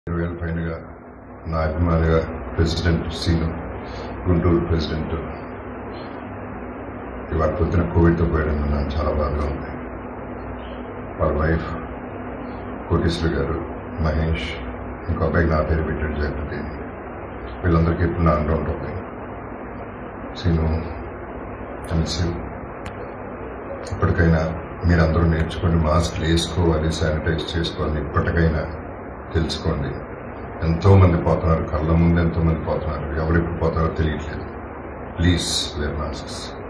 20,000 పైనగా నా అభిమానిగా president scene Guntur president ఇవాళ పొద్దున కోవిడ్తో పోయడం నాకు చాలా బాధగా ఉంది. వాళ్ళ వైఫ్ కోటేశ్వరి గారు, మహేష్, ఇంకో అబ్బాయికి నా పేరు పెట్టాడు జాగ్రత్త. వీళ్ళందరికీ ఇప్పుడు నా అండ ఉంటుంది. సీను ఇప్పటికైనా మీరందరూ నేర్చుకోండి, మాస్క్లు వేసుకోవాలి, శానిటైజ్ చేసుకోవాలి. ఇప్పటికైనా తెలుసుకోండి. ఎంతోమంది పోతున్నారు, కళ్ళ ముందు ఎంతోమంది పోతున్నారు. ఎవరెప్పుడు పోతారో తెలియట్లేదు. Please wear masks.